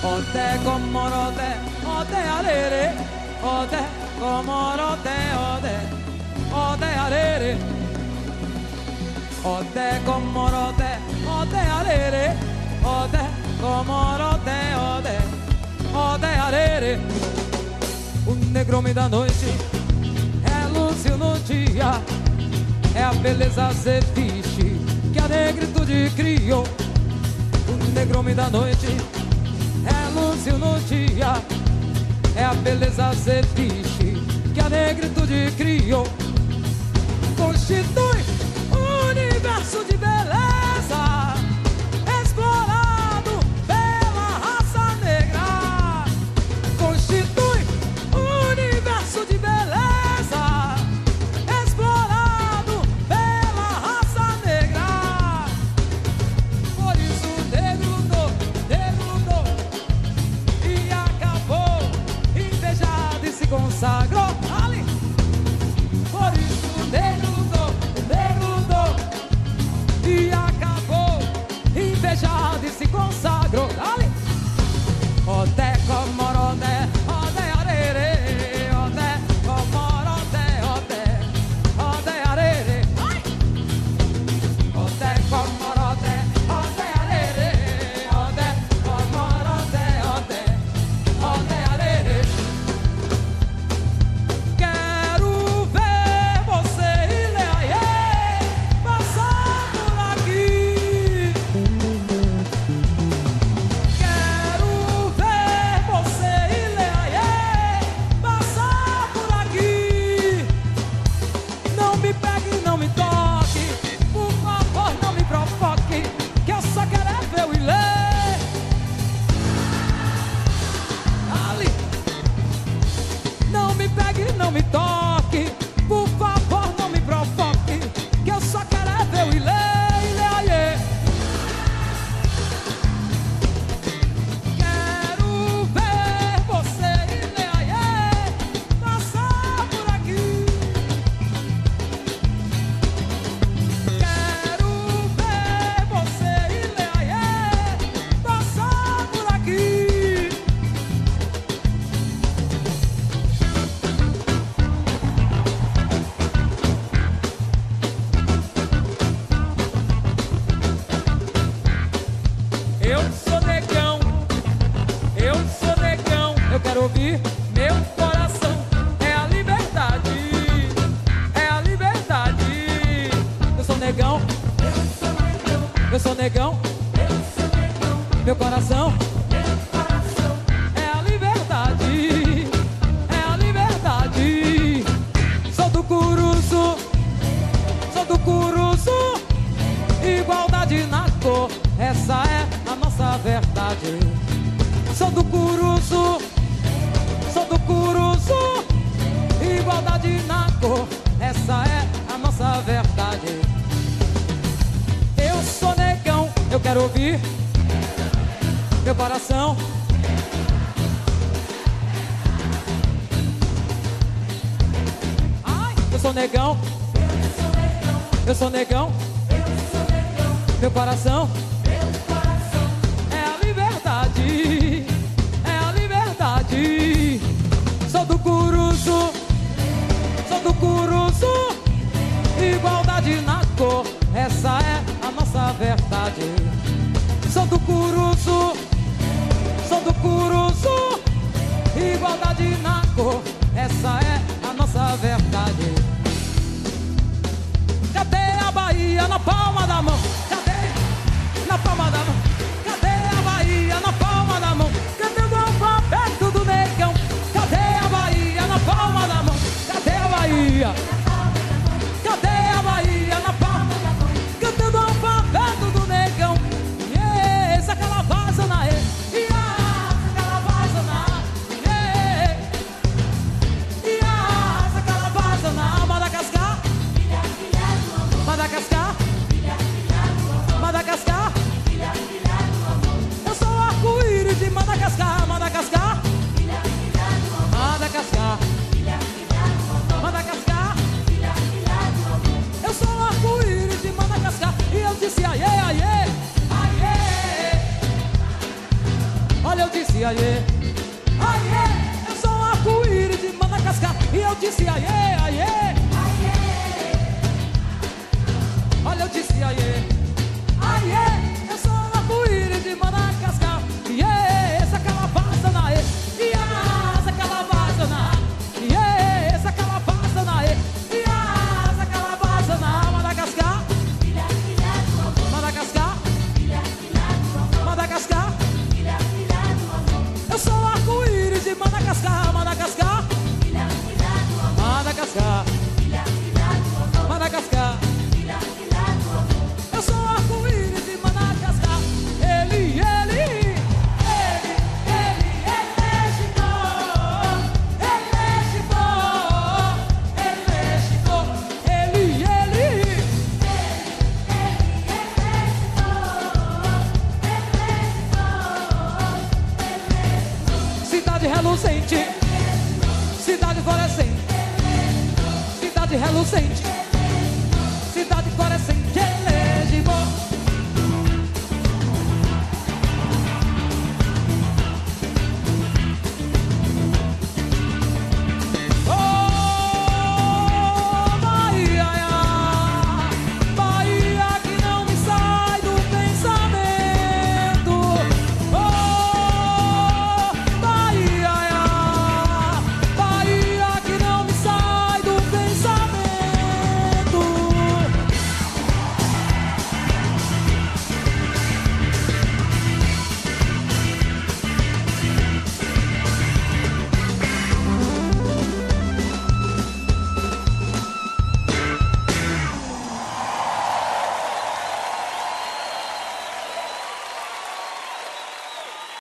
Ode comorote, ode arere, ode comorote, ode arere, ode comorote, ode arere, ode comorote, ode arere. O negrume da noite é lúcio no dia, é a beleza ceviche que a negritude criou. O negrume da noite é lúcio no dia, é a beleza ceviche que a negritude criou. Constitui um universo de beleza explorado pela raça negra. Constitui um universo de beleza explorado pela raça negra. Por isso o negro lutou e acabou invejado e se consagrou ali. Por isso o negro lutou e acabou invejado e se consagrou ali. Ode comorote, ode arere, ode comorote, ode arere. Ode comorote, ode arere, ode comorote, ode arere. Quero ver você e Leaie passar por aqui. Quero ver você e Leaie passar por aqui. Não me pegue, não me toque, por favor não me provoque, que eu só quero é ver o Ilê. Ali. Não me pegue, não me toque, por favor não me provoque, que eu só quero é ver o Ilê, Ilê. Quero ver você e Leaie passar por aqui. Quero ver você e Leaie passar por aqui. Eu sou negão, eu quero ouvir meu coração. É a liberdade, é a liberdade. Eu sou negão, eu sou negão, meu coração. É a liberdade, é a liberdade. Sou do Curuçu, igualdade na cor, essa é a nossa verdade. Sou do Curuçu, igualdade na cor, essa é a nossa verdade. Eu sou negão, eu quero ouvir meu coração. Ai, eu sou negão, eu sou negão, meu coração. É a liberdade, é a liberdade. Sou do Curuçu, igualdade na cor, essa é a nossa verdade. Sou do Curuçu, igualdade na cor, essa é a nossa verdade. Cadê a Bahia na palma da mão? Cadê? Na palma da mão. Cadê a Bahia na palma da mão? Cantando alfabeto do negão. Cadê a Bahia na palma da mão? Cadê a Bahia? Cadê a Bahia na palma da mão? Cantando alfabeto do negão. Yes, aquela vaza na e aquela vaza na disse aiê, aiê. Eu sou um arco-íris de Madagascar e eu disse aiê, aiê. Olha, eu disse aiê, aiê. Eu sou um arco-íris de Madagascar e essa calabaça na e, e essa calabaça na, e essa calabaça na e, e essa calabaça na Madagascar. Madagascar, Madagascar. Eu sou um arco-íris de Madagascar, Madagascar, Madagascar, Madagascar. Eu sou um arco-íris de Madagascar. Ele cidade reluzente, cidade florescente, cidade reluzente, cidade florescente.